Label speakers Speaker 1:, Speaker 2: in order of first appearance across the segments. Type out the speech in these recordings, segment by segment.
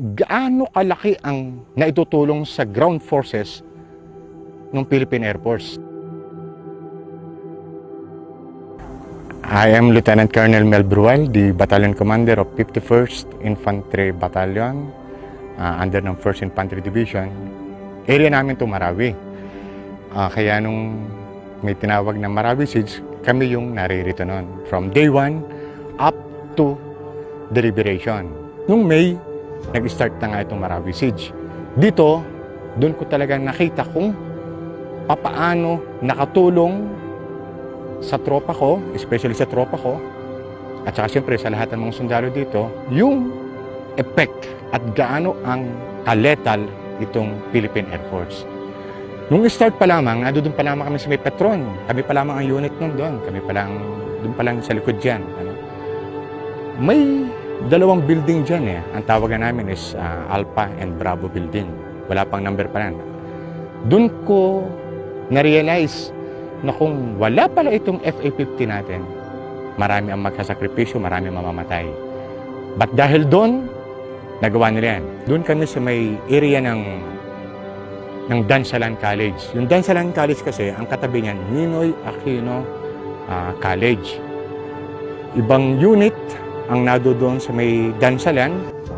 Speaker 1: gaano kalaki ang naitutulong sa ground forces ng Philippine Air Force. I am Lieutenant Colonel Mel Brual, the Battalion Commander of 51st Infantry Battalion under ng 1st Infantry Division. Area namin ito Marawi. Kaya nung may tinawag na Marawi Siege, kami yung naririto nun. From day 1 up to the liberation. Nung May, nag-start na nga itong Marawi Siege. Dito, doon ko talaga nakita kung papaano nakatulong sa tropa ko, especially sa tropa ko, at saka siyempre sa lahat ng mga sundalo dito, yung effect at gaano ang kaletal itong Philippine Air Force. Nung start pa lamang, doon pa lamang kami sa may Petron. Kami pa lamang ang unit nun doon. Kami pa lang, doon pa lang sa likod dyan. May dalawang building dyan eh. Ang tawagan namin is Alpha and Bravo building. Wala pang number pa lang. Doon ko na-realize na kung wala pala itong FA-50 natin, marami ang magsasakripisyo, marami ang mamamatay. But dahil doon, nagawa nila yan. Doon kami sa may area ng Dansalan College. Yung Dansalan College kasi, ang katabi niyan, Ninoy Aquino College. Ibang unit ang doon sa may Dansalan.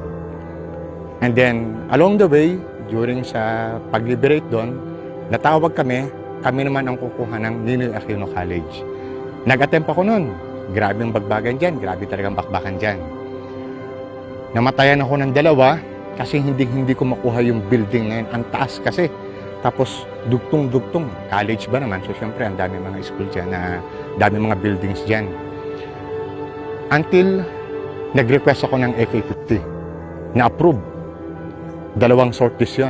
Speaker 1: And then, along the way, during sa pag-liberate doon, natawag kami naman ang kukuha ng Ninoy Aquino College. Nag-attempt ako noon. Grabe ang bagbagan dyan, grabe talagang bakbakan dyan. Namatayan ako ng dalawa kasi hindi ko makuha yung building na yun. Ang taas kasi. Tapos dugtong-dugtong. College ba naman? So syempre, ang dami mga school dyan, dami mga buildings dyan. Until nag-request ako ng FA-50 na approve. Dalawang sorties yun.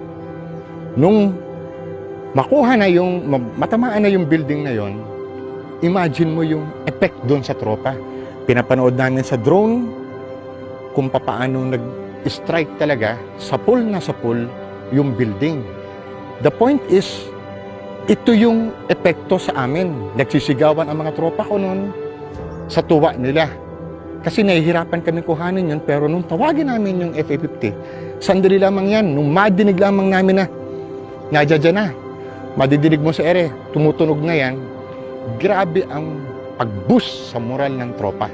Speaker 1: Nung makuha na yung, matamaan na yung building na yon, imagine mo yung effect doon sa tropa. Pinapanood namin sa drone kung paano nag-strike talaga, sapul na sapul yung building. The point is, ito yung epekto sa amin. Nagsisigawan ang mga tropa ko noon sa tuwa nila. Kasi nahihirapan kami kuhanin yun, pero nung tawagin namin yung FA-50, sandali lamang yan. Nung madinig lamang namin na, nadya na, madidinig mo sa ere, tumutunog na yan, grabe ang pag-boost sa moral ng tropa.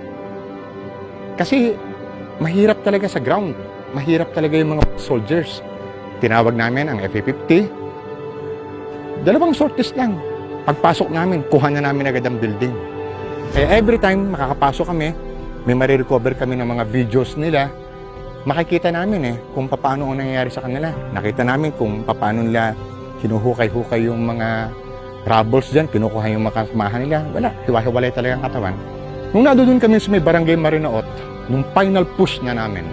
Speaker 1: Kasi mahirap talaga sa ground. Mahirap talaga yung mga soldiers. Tinawag namin ang FA-50. Dalawang sorties lang. Pagpasok namin, kuha na namin agad ang building. Kaya every time makakapasok kami, may marirecover kami ng mga videos nila, makikita namin kung paano ang nangyayari sa kanila. Nakita namin kung paano nila hinuhukay-hukay yung mga rubbles dyan, kinukuha yung mga kasamahan nila. Wala, hiwa-hiwalay talaga ang katawan. Nung nadoon kami sa may Barangay Marinaot, nung final push na namin,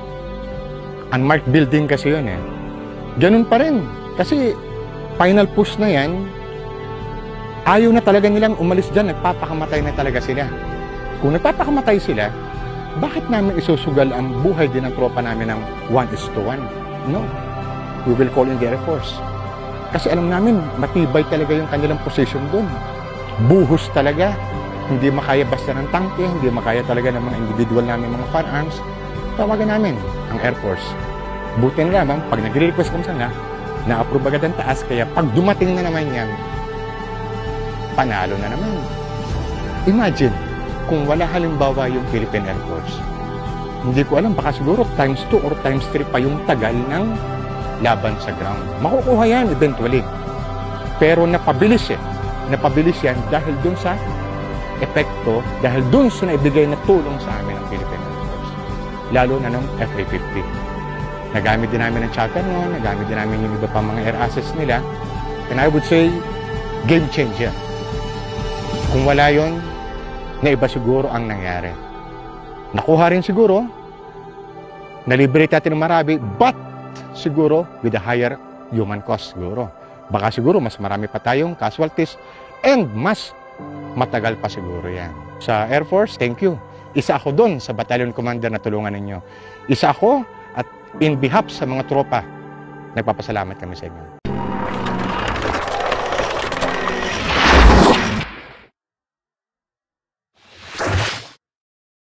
Speaker 1: unmarked building kasi yun ganun pa rin. Kasi final push na yan, ayaw na talaga nilang umalis dyan, nagpapakamatay na talaga sila. Kung nagpapakamatay sila, bakit namin isusugal ang buhay din ng tropa namin ng 1:1? No. We will call in the Air Force. Kasi alam namin, matibay talaga yung kanilang position doon. Buhos talaga. Hindi makaya basta ng tangke, hindi makaya talaga ng mga individual namin mga firearms. Tawagan namin ang Air Force. Buti na lamang, pag nagre-request kami sana, na-approve agad ang taas, kaya pag dumating na naman yan, panalo na naman. Imagine, kung wala halimbawa yung Philippine Air Force, hindi ko alam, baka siguro times 2 or times 3 pa yung tagal ng laban sa ground. Makukuha yan eventually. Pero napabilis Napabilis yan dahil dun sa epekto, dahil dun sa naibigay na tulong sa amin ng Philippine Air Force. Lalo na ng FA-50. Nagamit din namin ng Chaka noon, nagamit din namin yung iba pa mga air assets nila. And I would say, game changer. Kung wala yon, na iba siguro ang nangyari. Nakuha rin siguro, na-liberate natin ng Marawi, but siguro with a higher human cost siguro. Baka siguro mas marami pa tayong casualties and mas matagal pa siguro yan. Sa Air Force, thank you. Isa ako doon sa battalion commander na tulungan ninyo. Isa ako at in behalf sa mga tropa, nagpapasalamat kami sa inyo.